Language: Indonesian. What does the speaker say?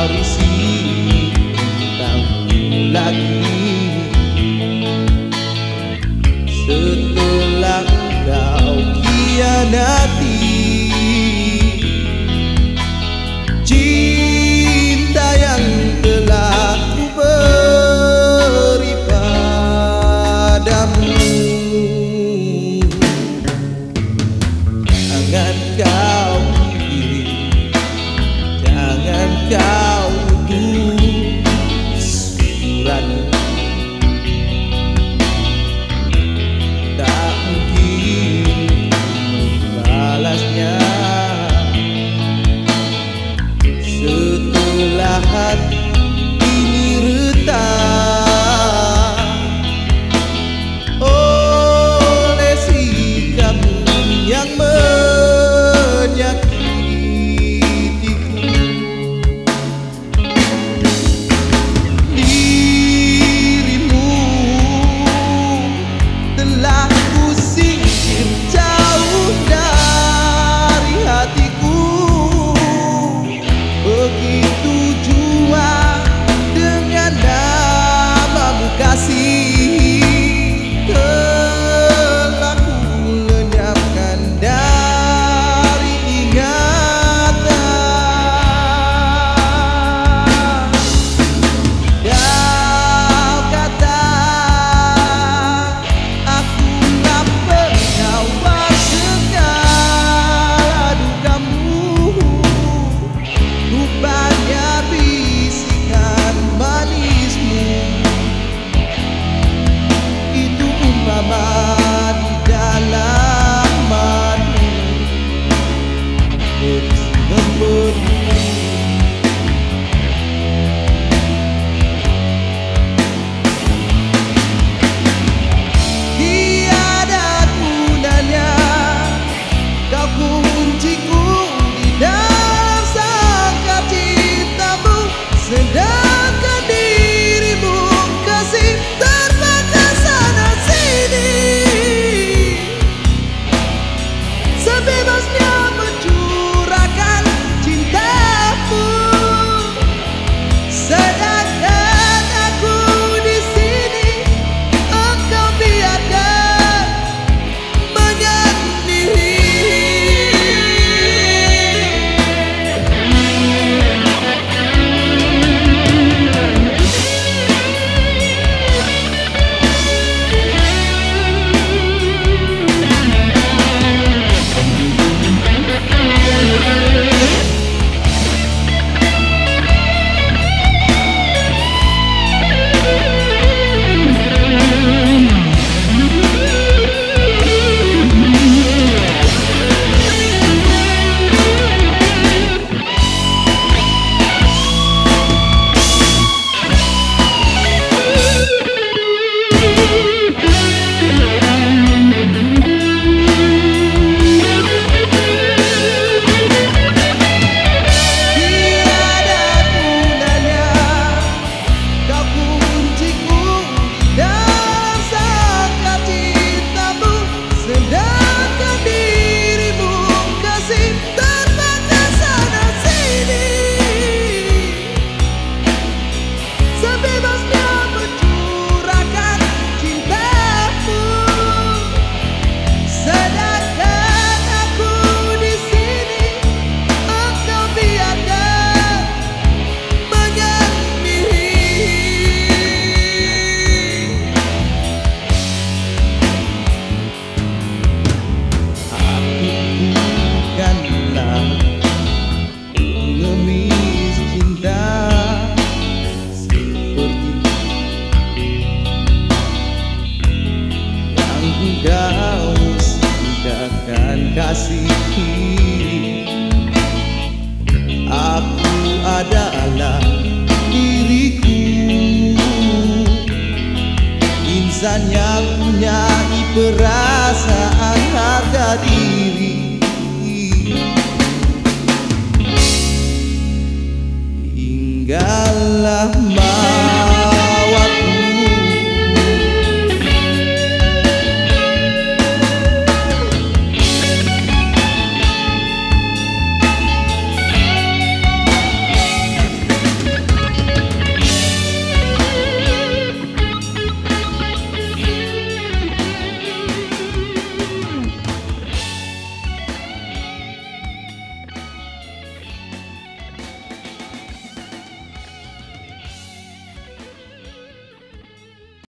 mewarisi tentangmu lagi. Setelah kau khianati cinta yang telah ku beri padamu, jangan kau kiri, jangan kau tulis surat. Tak mungkin membalasnya setelah hati ini retak oleh sikapmu yang menyakitiku. Dirimu telah ku singkir jauh dari hatiku. Begitu jua dengan namamu kasih, telah ku lenyapkan dari ingatan. Kau kata aku tak pengawal segala dukamu, rupanya bisikan manismu itu umpama di dalam madu bergembar. Tiada gunanya kau kunciku di dalam sangkar cintamu, sedangkan dirimu kasih terbang sana sini, sebebasnya mencurahkan cintamu, sedangkan aku di sini engkau biarkan menyendiri. Kau sedangkan kasih, aku adalah diriku, insan yang punya perasaan harga diri. Tinggallah